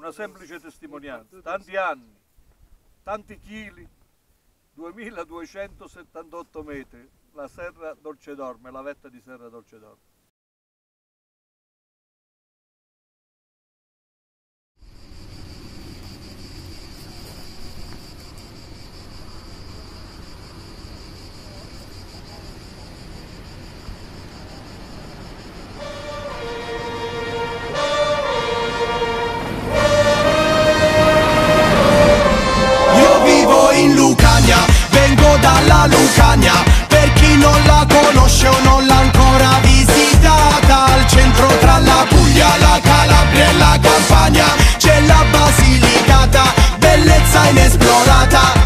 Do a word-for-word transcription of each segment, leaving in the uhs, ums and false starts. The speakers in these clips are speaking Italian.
una semplice testimonianza, tanti anni, tanti chili, duemiladuecentosettantotto metri, la Serra Dolcedorme, la vetta di Serra Dolcedorme. Dalla Lucania, per chi non la conosce o non l'ha ancora visitata, al centro tra la Puglia, la Calabria e la Campania c'è la Basilicata, bellezza inesplorata.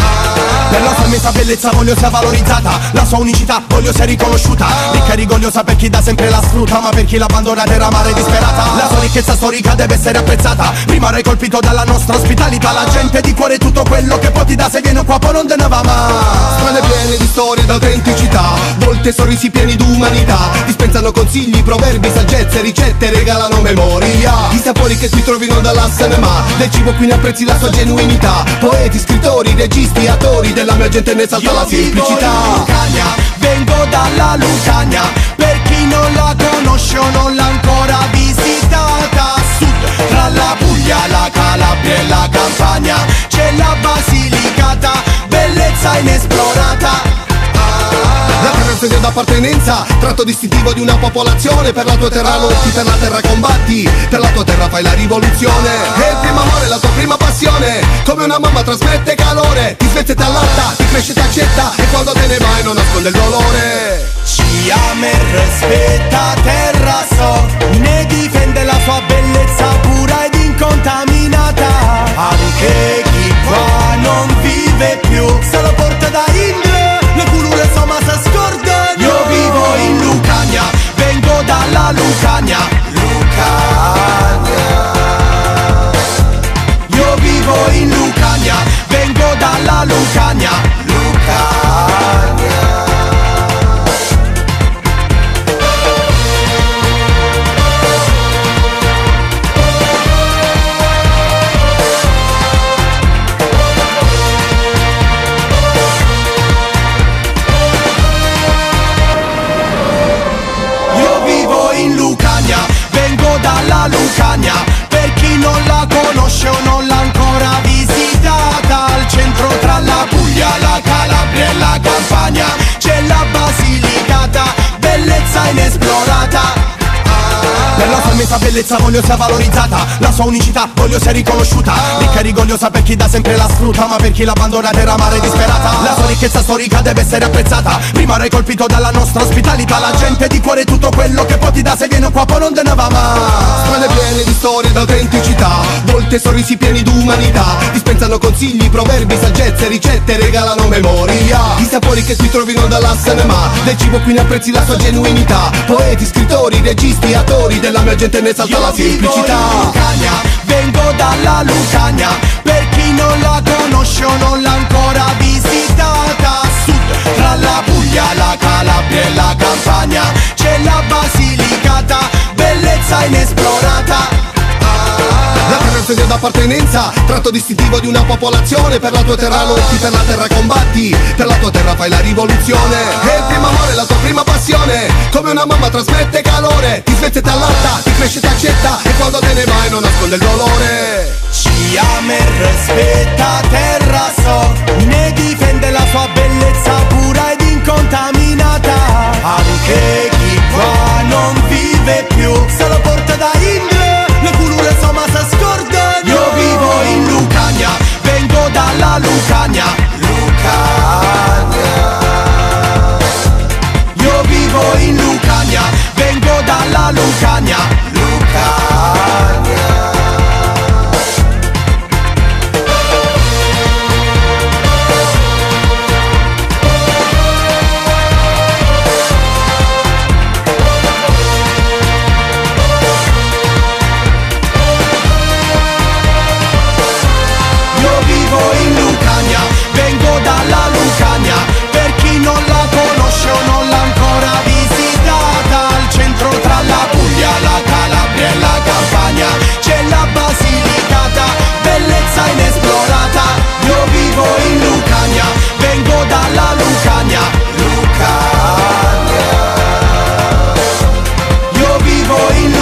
Per la sua immensa bellezza voglio sia valorizzata, la sua unicità voglio sia riconosciuta, ricca e rigogliosa per chi da sempre la sfrutta, ma per chi l'abbandona terra mare disperata. La sua ricchezza storica deve essere apprezzata, rimarrai colpito dalla nostra ospitalità, la gente di cuore tutto quello che poi ti dà, se viene qua poi non te ne va mai. Strade piene di storie d'autenticità, volte sorrisi pieni d'umanità, dispensano consigli, proverbi, saggezze, ricette, regalano memoria. I sapori che qui trovi non dalla cinema, del cibo qui ne apprezzi la sua genuinità, poeti, scrittori, registi, attori, della mia gente ne salta la semplicità. Io Lucania, vengo dalla Lucania, per chi non la conosce o non l'ha ancora visitata, sud tra la Puglia, la Calabria e la Campania c'è la Basilicata, bellezza inesplorata. La terra è il segno d'appartenenza, tratto distintivo di una popolazione, per la tua terra lotti, per la terra combatti, per la tua terra fai la rivoluzione. E il primo amore, la tua prima passione, come una mamma trasmette calore, ti svezza e ti allatta, ti cresce e ti accetta, e quando te ne vai non nasconde il dolore. Ci ama e rispetta terra so, ne difende la sua bellezza pura ed incontaminata, anche chi qua non vive più se lo porta da Indre, le culture insomma si scordano. Io vivo in Lucania, vengo dalla Lucania, Lucania. Io vivo in Lucania, vengo dalla Lucania, Lucania. Dalla Lucania, per chi non la conosce o non l'ha ancora visitata, al centro tra la Puglia, la Calabria e la Campania c'è la Basilicata, bellezza inesplorata. Per la sua immensa bellezza voglio sia valorizzata, la sua unicità voglio sia riconosciuta, ricca e rigogliosa per chi da sempre la sfrutta, ma per chi l'abbandona terra mare disperata. La sua ricchezza storica deve essere apprezzata, rimarrai colpito dalla nostra ospitalità, la gente di cuore tutto quello che poi ti dà, se viene qua poi non te ne va mai. Strade piene di storie d'autenticità, volte sorrisi pieni d'umanità, dispensano consigli, proverbi, saggezze, ricette, regalano memoria. I sapori che qui trovi non dalla cinema, del cibo qui ne apprezzi la sua genuinità, poeti, scrittori, registi, attori, della mia gente ne salta la semplicità. Io Lucania, vengo dalla Lucania, per chi non la conosce o non l'ha ancora visitata, sud tra la Puglia, la Calabria e la Campania c'è la Basilicata, bellezza inesplorata. La terra è il segno d'appartenenza, tratto distintivo di una popolazione, per la tua terra lotti, per la terra combatti, per la tua terra fai la rivoluzione. E il primo amore, la tua prima passione, come una mamma trasmette calore, ti svezza e ti allatta, ti cresce e ti accetta, e quando te ne vai non nasconde il dolore. Ci ama e rispetta terra so, ne difende la sua bellezza pura ed incontaminata, anche chi qua non vive più se lo porta da Indre, le culture insomma si scordano. Io vivo in Lucania, vengo dalla Lucania, Lucania. Io vivo in Lucania, vengo dalla Lucania, Lucania. in